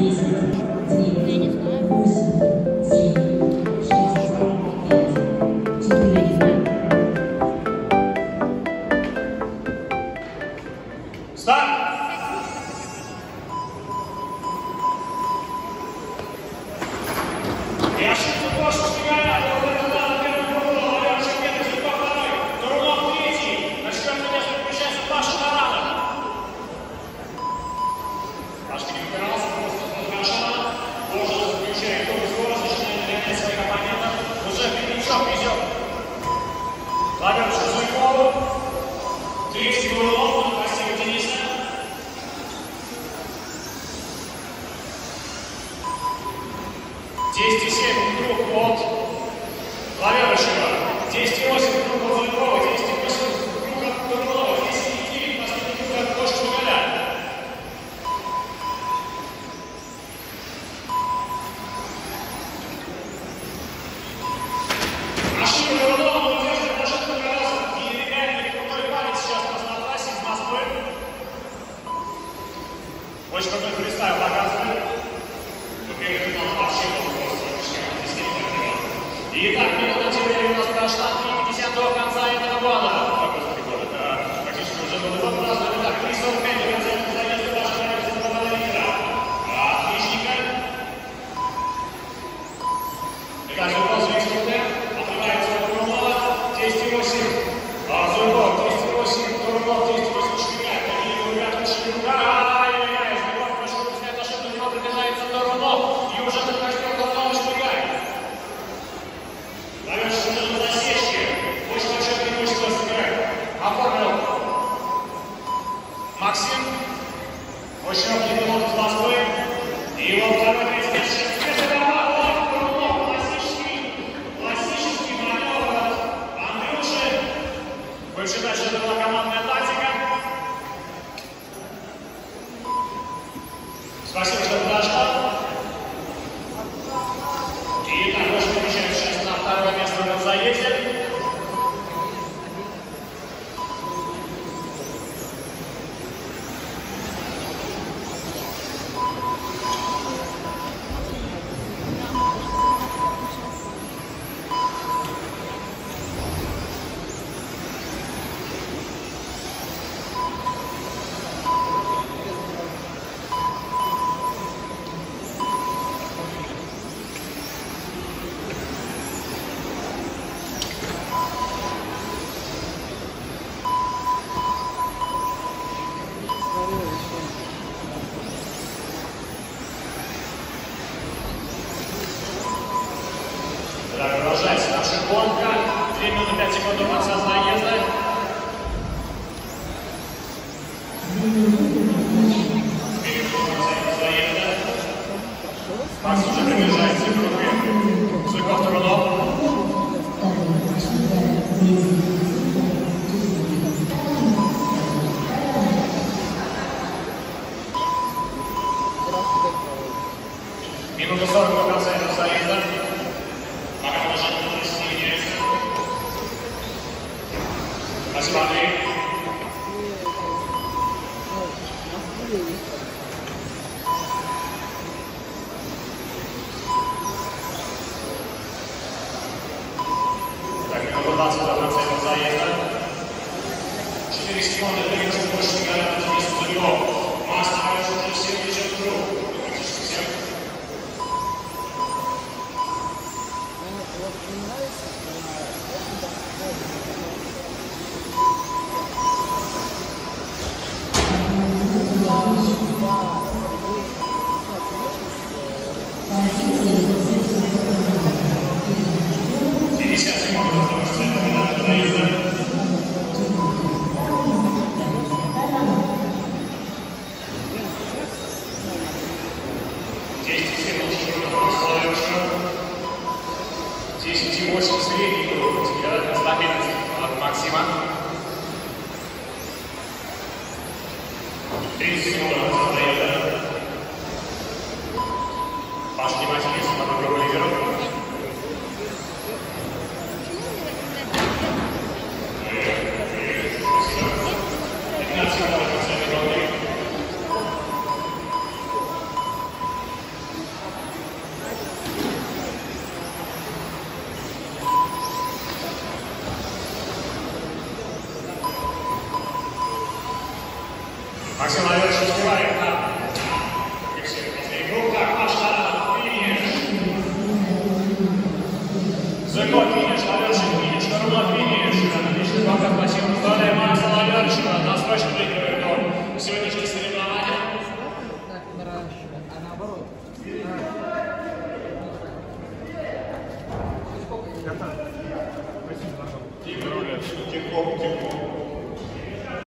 Я не знаю. 7, 6, 5, 4. Старт! И ошибку прошлого шпигаля, который туда на первую голову, Валерий Шапетов, Зубов второй, Турунов третий, на четвертое место включается Паша Таранов. Пашка не упирался, просто хорошо, тоже включает только скорость, начинает догонять своих оппонентов, уже Петричок везет. Валерий Шапетов, третий Турунов, на красивый Дениса. Десять 7 круг от Лавелышева, 10,8 круг от Зуйкова, 10,8 круг от Турунова, 10,9 последний круг от Коши Шмигаля. Ошибка Турунова, но удерживает ошибку Морозов. Нереальный крутой парень сейчас на трассе из Москвы. Очень крутой фристайл показывает. Итак, минута теперь у нас прошла 3:50 до конца этого года. Да, практически уже был год праздновали. Так, 3:45 до конца этого заезда даже нравится победа лидера. Отличника. Итак, Зуйков с Виксуте. Отрывается от Турунова. 10,8. Зуйков, 10,8. Турунов, 10,8. Шмигаль. Такие ребята Шмигаль. Ай-яй-яй. Зуйков прошу пускать ошибку. До него приближается Турунов. И уже на качке Турунова Шмигаль. Дальше уже на засечке. Очень большое преимущество сыграет. Оформил Максим. Очень легкий пилот из Москвы. И его второй, третий, шестый. Классический маневр от Андрюши. Бывший дальше это была командная тактика. Спасибо, что подошла. И так, больше перемещаем сейчас на второе место в этом заезде. Так, продолжается наша гонка. 2 минуты 5 секунд до конца заезда. Макс уже приближается к группе. Зуйков, Турунов. Минута 40 до конца этого заезда. Спасибо, Андрей. Так, минута 20 до конца этого заезда. 4 секунды, двигаться больше не горят на Денису Зуйков. Макс нравится уже всем ведет круг. Практически всем. Максима. 30 секунд заезда. Паш внимательный, смотрит другой лидер. Максим Валерьевич успевает.